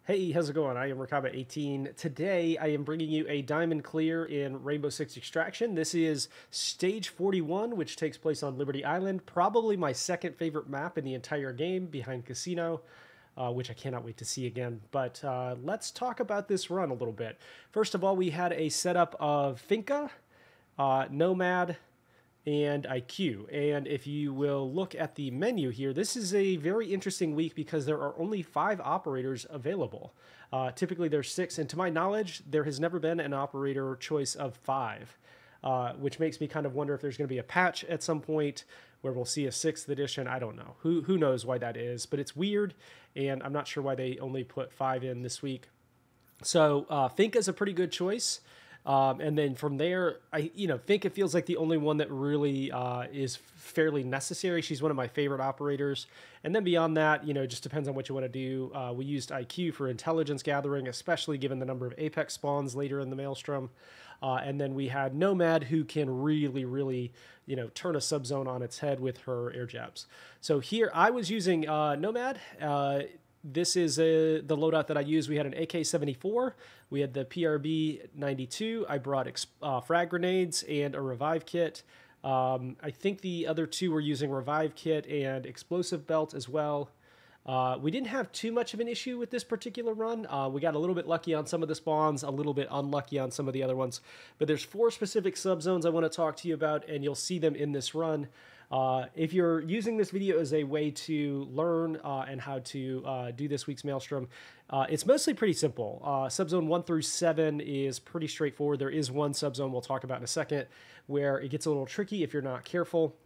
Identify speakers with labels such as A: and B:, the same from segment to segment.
A: Hey, how's it going? I am Rakaba18. Today, I am bringing you a Diamond Clear in Rainbow Six Extraction. This is Stage 41, which takes place on Liberty Island. Probably my second favorite map in the entire game, behind Casino, which I cannot wait to see again. But let's talk about this run a little bit. First of all, we had a setup of Finka, Nomad, and IQ. And if you will look at the menu here, this is a very interesting week because there are only 5 operators available. Typically there's 6, and to my knowledge, there has never been an operator choice of 5, which makes me kind of wonder if there's going to be a patch at some point where we'll see a 6th edition. I don't know. Who knows why that is, but it's weird, and I'm not sure why they only put 5 in this week. So Finka is a pretty good choice. And then from there, I think it feels like the only one that really is fairly necessary. She's one of my favorite operators. And then beyond that, it just depends on what you want to do. We used IQ for intelligence gathering, especially given the number of Apex spawns later in the Maelstrom. And then we had Nomad, who can really, turn a subzone on its head with her air jabs. So here I was using Nomad. This is the loadout that I used. We had an AK-74. We had the PRB-92. I brought frag grenades and a revive kit. I think the other two were using revive kit and explosive belt as well. We didn't have too much of an issue with this particular run. We got a little bit lucky on some of the spawns, a little bit unlucky on some of the other ones. But there's 4 specific subzones I want to talk to you about, and you'll see them in this run. If you're using this video as a way to learn and how to do this week's Maelstrom, it's mostly pretty simple. Subzone 1 through 7 is pretty straightforward. There is one subzone we'll talk about in a second where it gets a little tricky if you're not careful.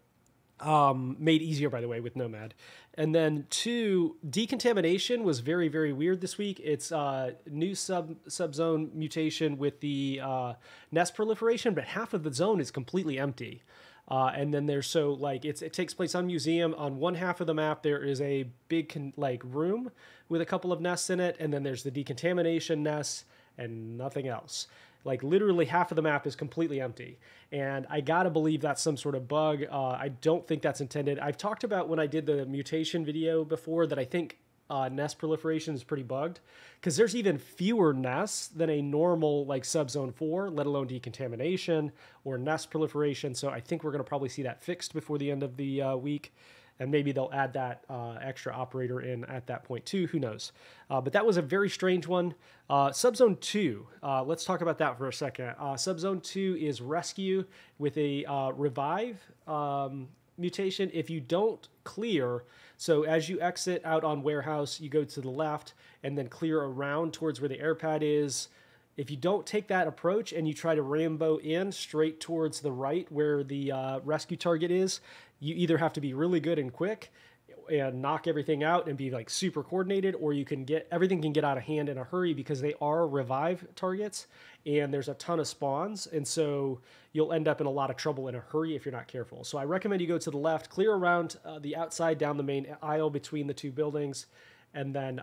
A: Made easier, by the way, with Nomad. And then 2, decontamination was very, very weird this week. It's new subzone mutation with the nest proliferation, but half of the zone is completely empty. And then there's it takes place on Museum. On one half of the map, there is a big room with a couple of nests in it, and then there's the decontamination nests and nothing else. Literally half of the map is completely empty. And I gotta believe that's some sort of bug. I don't think that's intended. I've talked about when I did the mutation video before that I think nest proliferation is pretty bugged because there's even fewer nests than a normal Subzone 4, let alone decontamination or nest proliferation. So I think we're going to probably see that fixed before the end of the week. And maybe they'll add that extra operator in at that point too. Who knows? But that was a very strange one. Subzone 2, let's talk about that for a second. Subzone 2 is Rescue with a revive mutation. If you don't clear, so as you exit out on Warehouse, you go to the left and then clear around towards where the air pad is. If you don't take that approach and you try to rainbow in straight towards the right where the rescue target is, you either have to be really good and quick and knock everything out and be super coordinated, or you can everything can get out of hand in a hurry because they are revive targets and there's a ton of spawns, and so you'll end up in a lot of trouble in a hurry if you're not careful. So I recommend you go to the left, clear around the outside down the main aisle between the 2 buildings, and then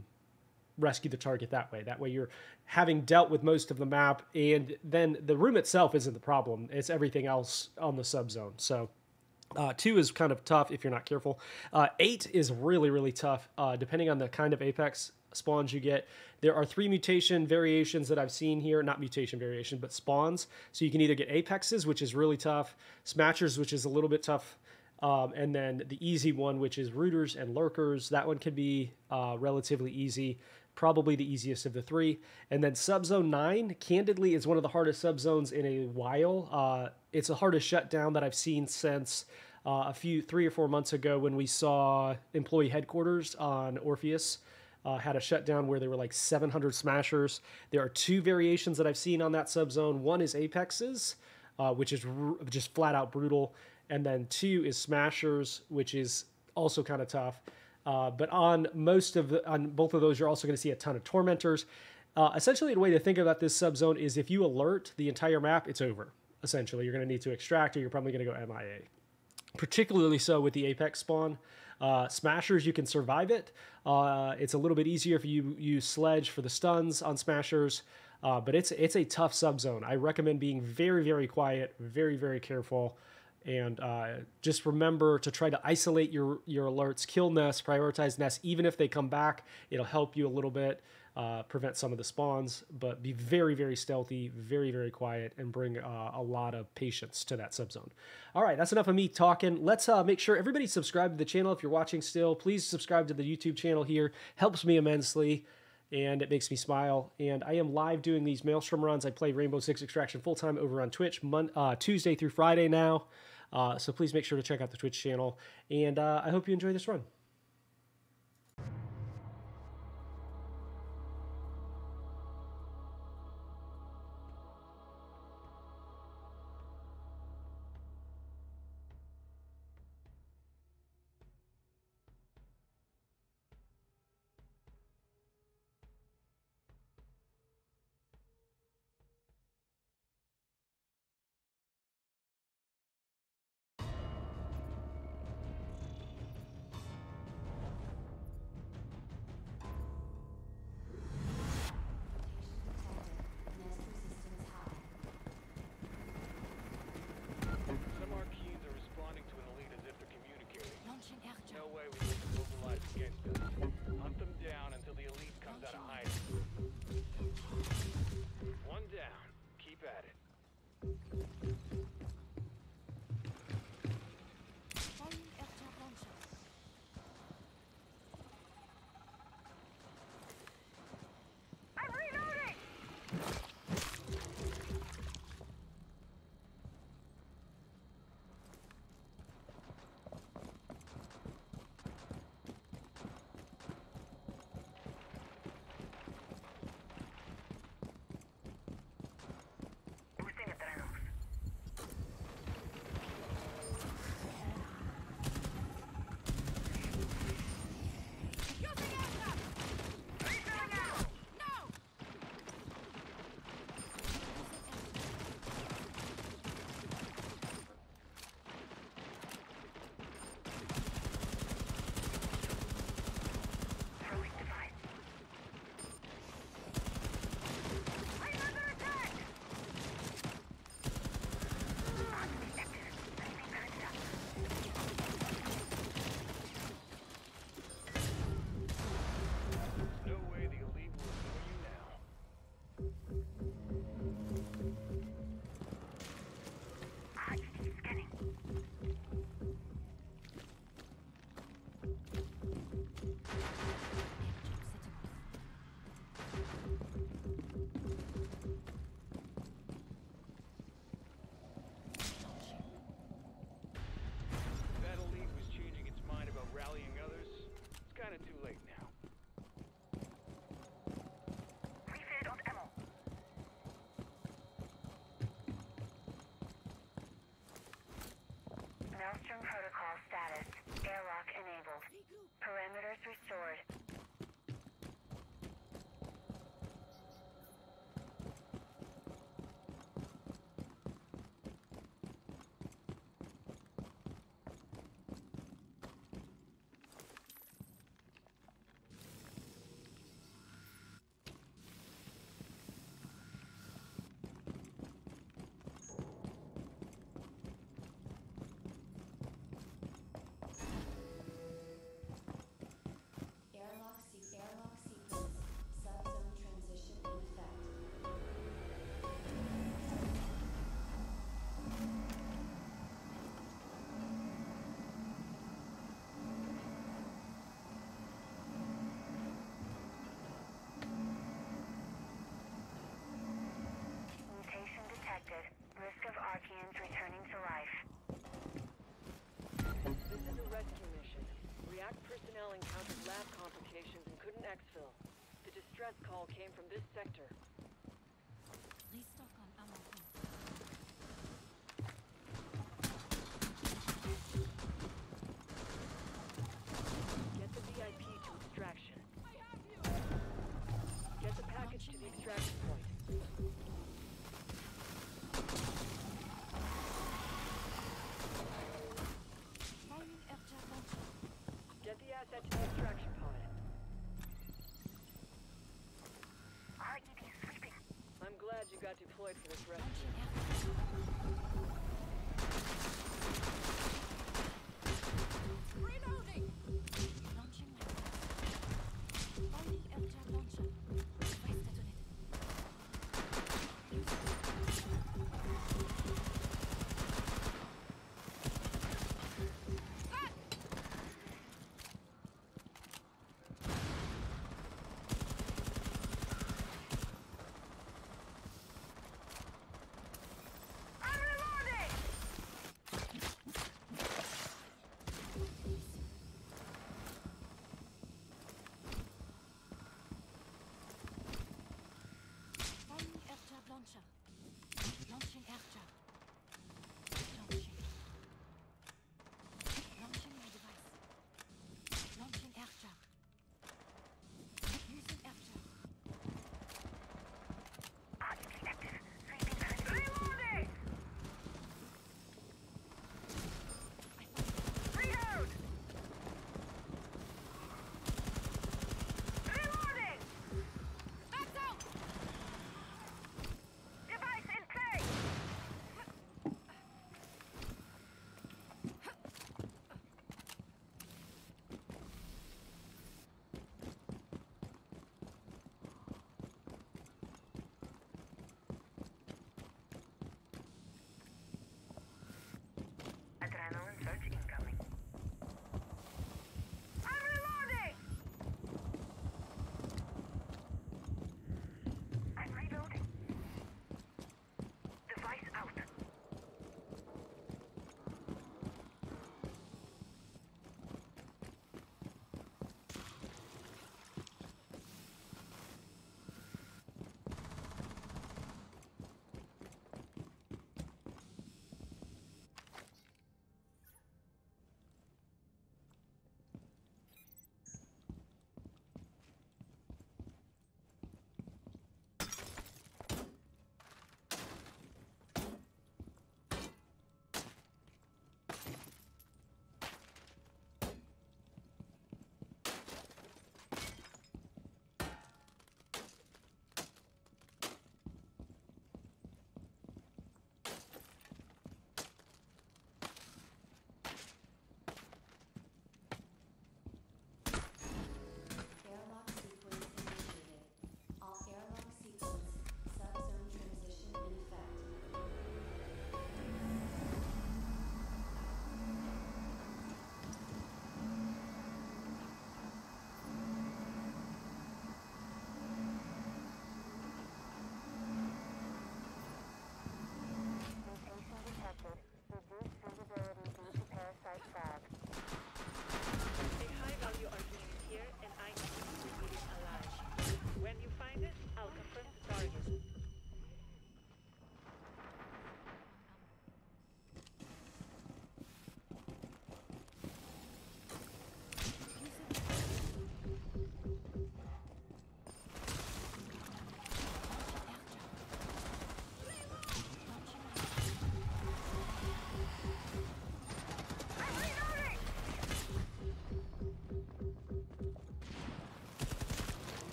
A: rescue the target that way. That way you're having dealt with most of the map, and then the room itself isn't the problem. It's everything else on the subzone. So 2 is kind of tough if you're not careful. 8 is really tough, depending on the kind of Apex spawns you get. There are 3 mutation variations that I've seen here. Not mutation variation, but spawns. So you can either get Apexes, which is really tough, Smashers, which is a little bit tough, and then the easy one, which is Rooters and Lurkers. That one can be relatively easy. Probably the easiest of the 3. And then Subzone 9, candidly, is one of the hardest subzones in a while. It's the hardest shutdown that I've seen since 3 or 4 months ago when we saw Employee Headquarters on Orpheus had a shutdown where there were 700 smashers. There are 2 variations that I've seen on that subzone. One is Apexes, which is just flat out brutal. And then 2 is Smashers, which is also kind of tough. But on both of those, you're also going to see a ton of Tormentors. Essentially, the way to think about this subzone is if you alert the entire map, it's over. Essentially, you're going to need to extract, or you're probably going to go MIA. Particularly so with the Apex spawn. Smashers, you can survive it. It's a little bit easier if you use Sledge for the stuns on Smashers. But it's a tough subzone. I recommend being very quiet, very careful, And just remember to try to isolate your alerts, kill nests, prioritize nests. Even if they come back, it'll help you a little bit, prevent some of the spawns. But be very, very stealthy, very, very quiet, and bring a lot of patience to that subzone. All right, that's enough of me talking. Let's make sure everybody subscribe to the channel. If you're watching still, please subscribe to the YouTube channel here. Helps me immensely, and it makes me smile. And I am live doing these Maelstrom runs. I play Rainbow Six Extraction full-time over on Twitch, Tuesday through Friday now. So please make sure to check out the Twitch channel, and I hope you enjoy this run.
B: Maelstrom protocol status. Airlock enabled. Parameters restored.
C: Airlock sequence. Subzone transition in effect.
B: Mutation detected. Risk of Archeans returning to life.
D: This is a rescue mission. React personnel encountered lab complications and couldn't exfil. The distress call came from this sector.
C: Restock on ammo.
D: Get the VIP to extraction. Get the package to the extraction point. Get the asset to the extraction pod.
B: RED sweeping.
D: I'm glad you got deployed for this rescue.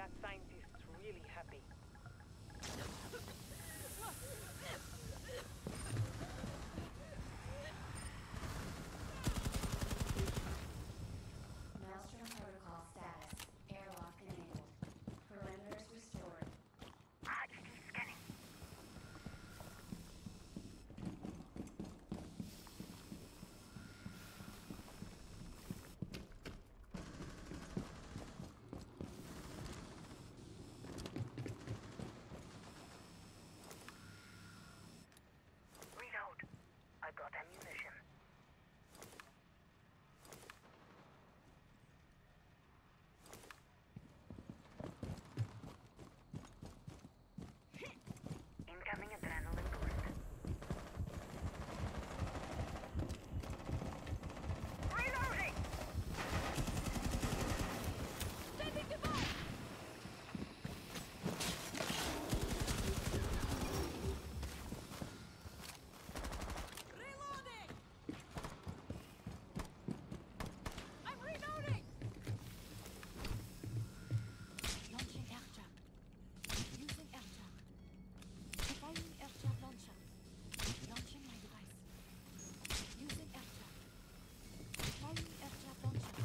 D: that scientist's really happy.
C: Maelstrom protocol status. Airlock enabled. Parameters restored.
B: HD scanning. Reload. I got ammunition. Incoming adrenaline boost. Reloading! Sending device! Reloading! I'm reloading!
E: Launching aircraft. Using aircraft. Firing aircraft launcher. Launching my device. Using aircraft. Firing aircraft launcher.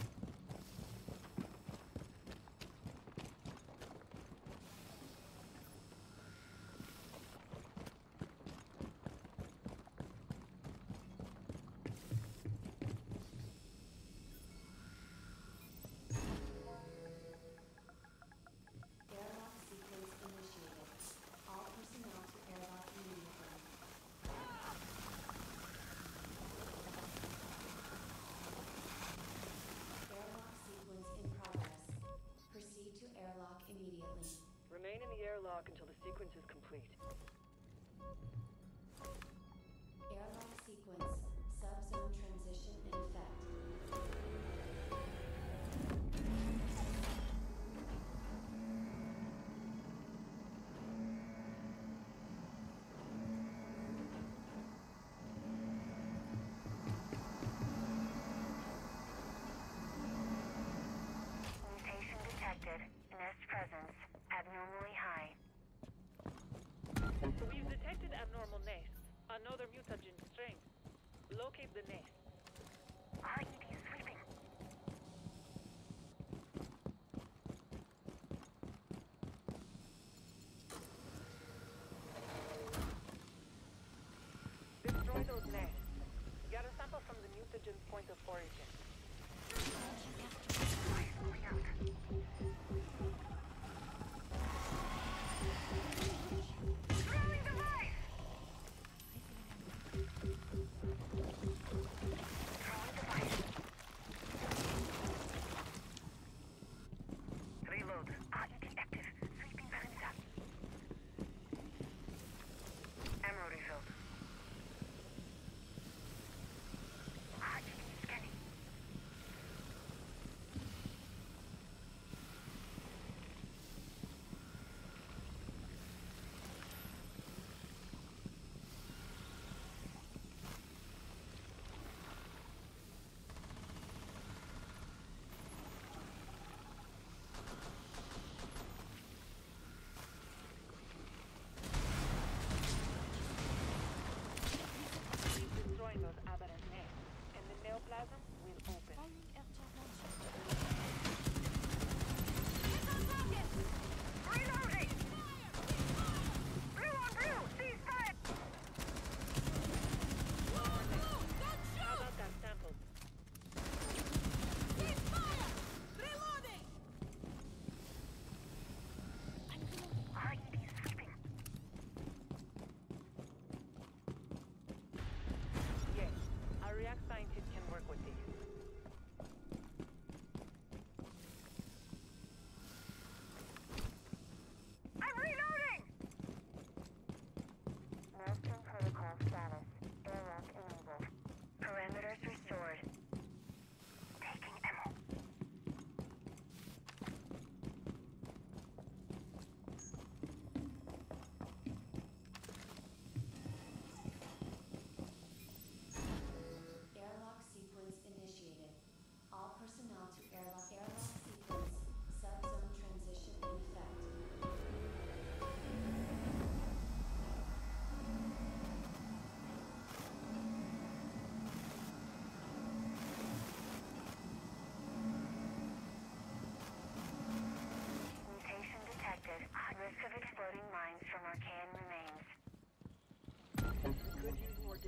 C: Airlock sequence initiated. All personnel to airlock immediately. Airlock sequence in progress. Proceed to airlock immediately.
D: Remain in the airlock until the sequence is complete.
C: Airlock sequence. Subzone transition in effect.
B: Mutation detected. Nest presence abnormally high.
D: We've detected abnormal nades, another mutagen strain. Locate the nade.
B: IED sweeping.
D: Destroy those nades. Get a sample from the mutagen point of origin.
B: Moving out. Throwing device!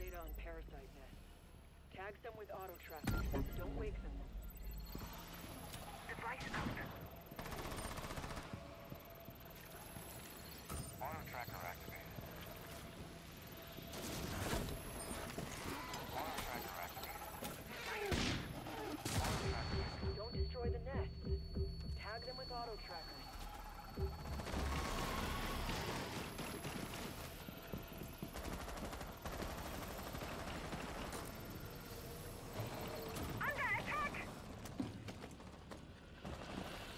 D: data on parasite nests. Tag them with auto trackers. Don't wake them.
B: Device out.
F: Auto tracker activated. Auto tracker activated. Auto tracker.
D: Don't destroy the nests. Tag them with auto trackers.
B: Under attack!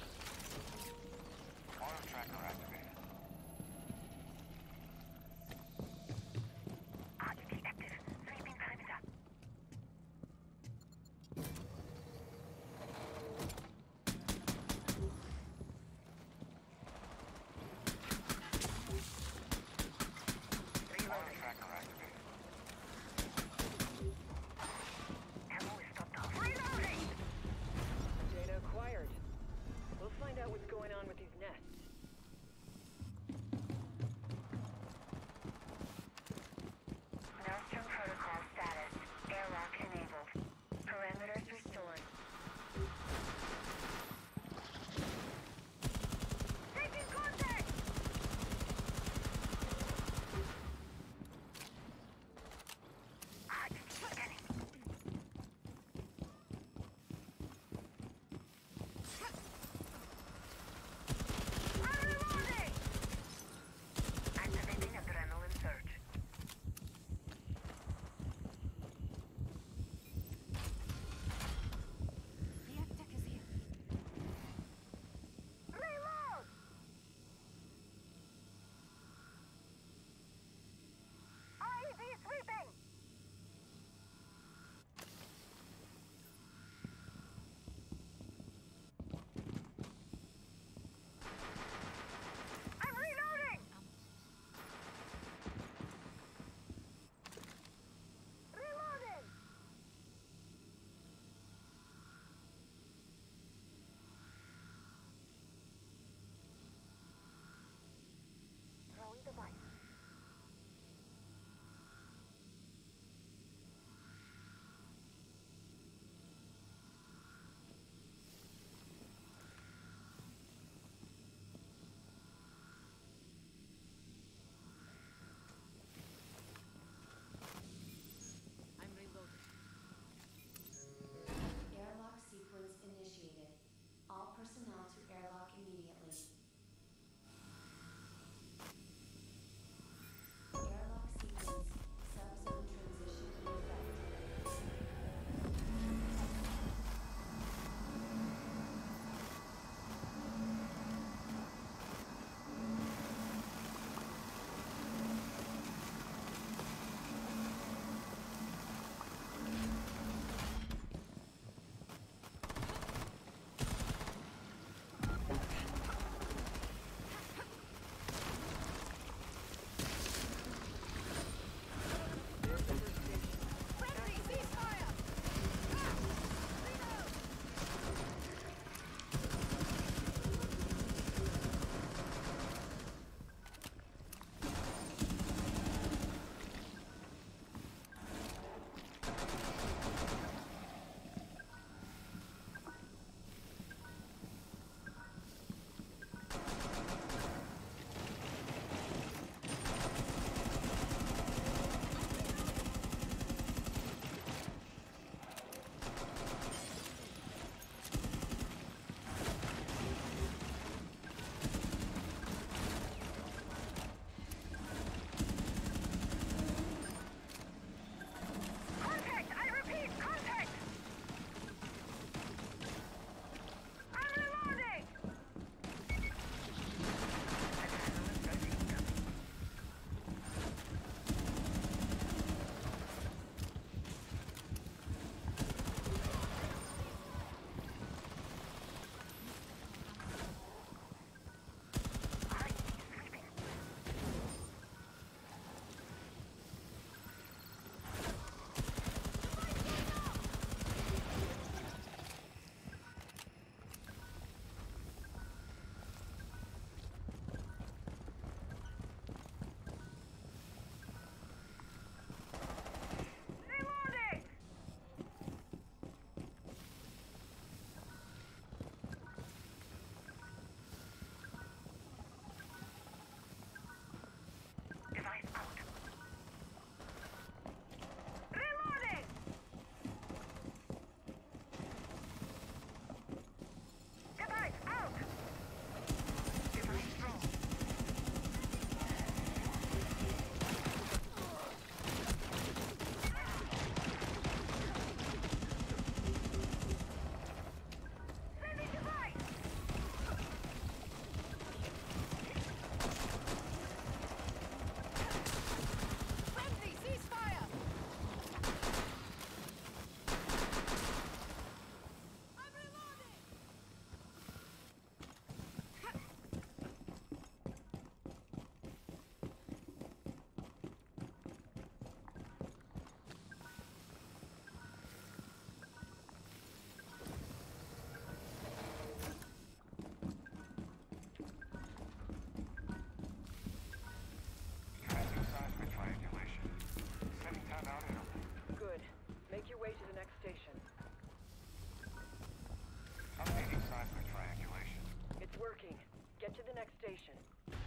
D: Get to the next station.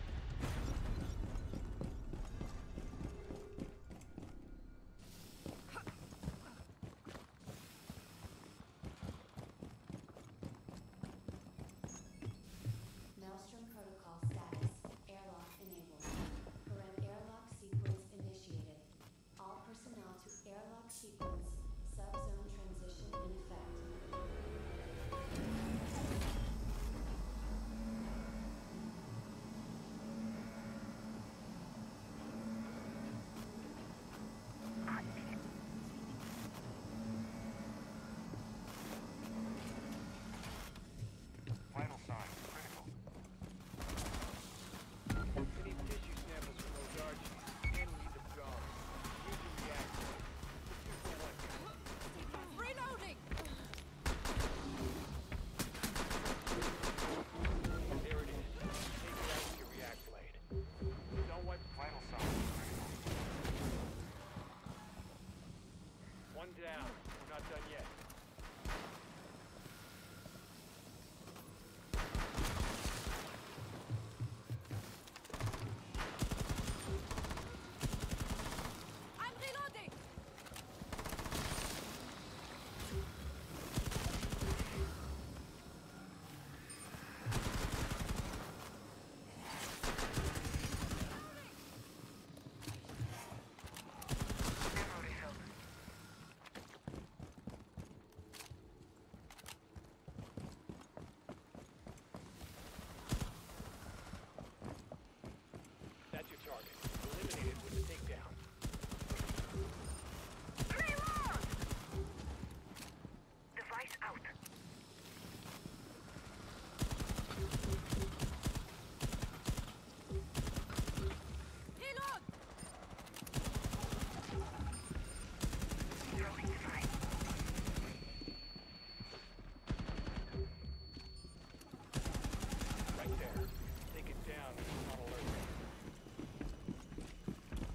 C: Maelstrom protocol status. Airlock enabled. Airlock sequence initiated. All personnel to airlock sequence. Subzone transition in effect.
F: Vital signs critical.
G: We need tissue samples from those arches, and we need the drone. Use the reactor. 241.
E: Reloading!
G: There it is. Take it out with your react blade. Don't want
F: Vital signs critical.
G: one down. We're not done yet.
E: I'm reloading!
B: Ammo refilled.
G: That's your target. Eliminate it with the takedown.
B: Reload! Device out.
E: Reload!
B: Throwing fire.
G: Right there. Take it down. It's on alert.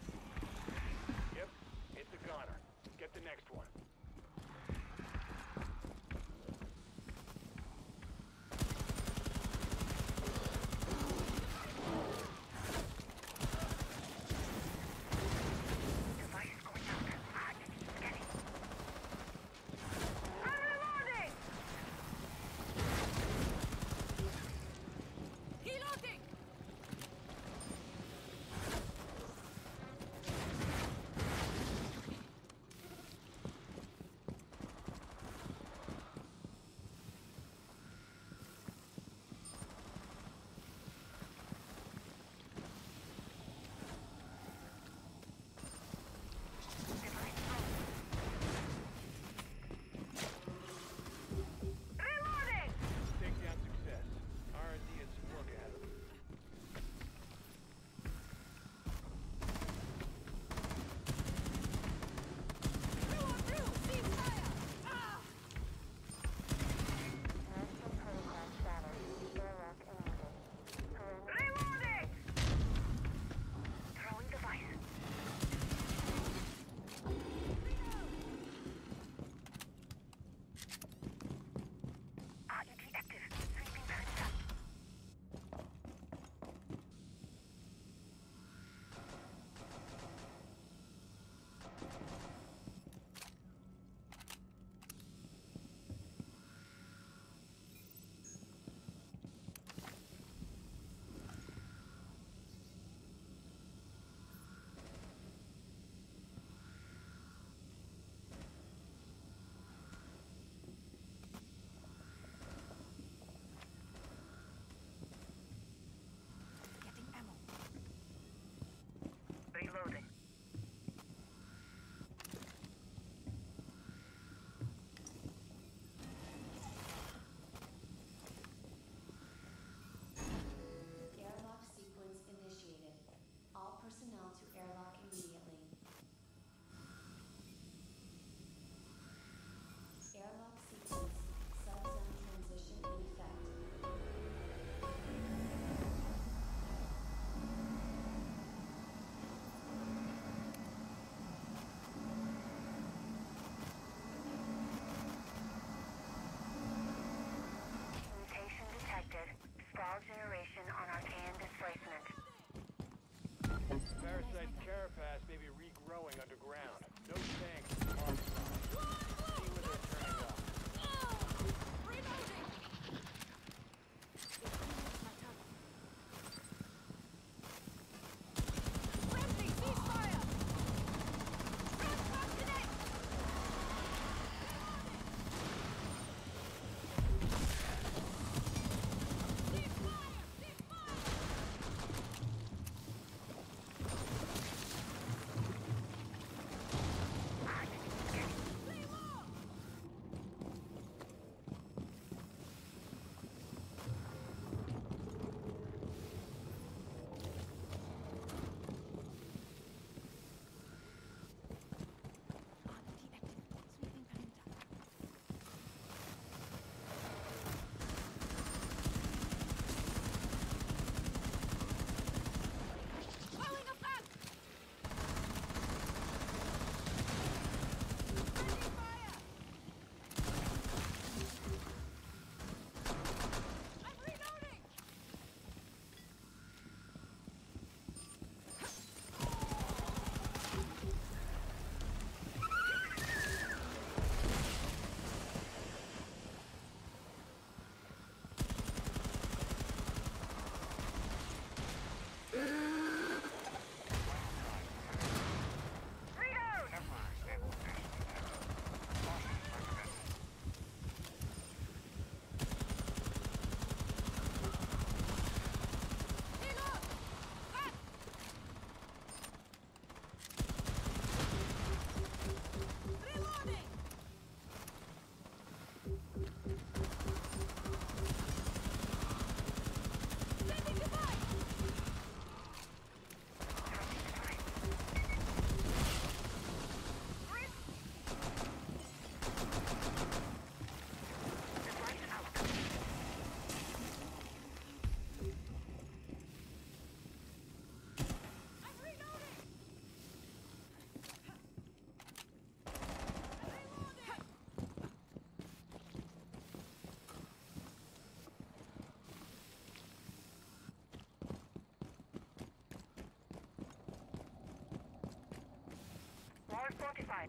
B: fortified.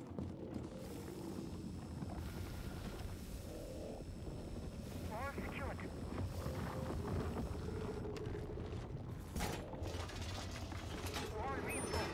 B: Wall secured. Wall reinforced.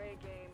D: A game.